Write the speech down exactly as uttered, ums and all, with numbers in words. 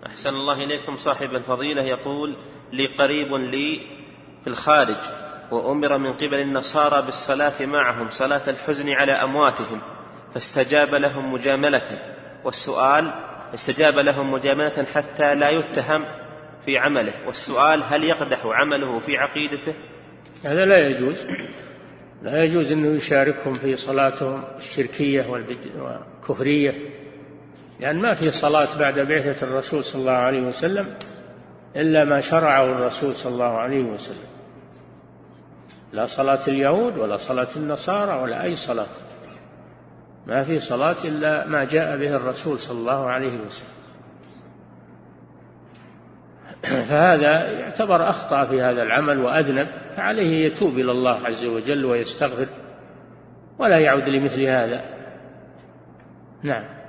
أحسن الله إليكم صاحب الفضيلة يقول: لي قريب لي في الخارج وأمر من قبل النصارى بالصلاة معهم صلاة الحزن على أمواتهم، فاستجاب لهم مجاملة، والسؤال استجاب لهم مجاملة حتى لا يتهم في عمله، والسؤال: هل يقدح عمله في عقيدته؟ هذا لا يجوز، لا يجوز أنه يشاركهم في صلاتهم الشركية والكفرية، لأن ما في صلاة بعد بعثة الرسول صلى الله عليه وسلم إلا ما شرعه الرسول صلى الله عليه وسلم، لا صلاة اليهود ولا صلاة النصارى ولا أي صلاة، ما في صلاة إلا ما جاء به الرسول صلى الله عليه وسلم. فهذا يعتبر أخطأ في هذا العمل وأذنب، فعليه يتوب إلى الله عز وجل ويستغفر ولا يعود لمثل هذا. نعم.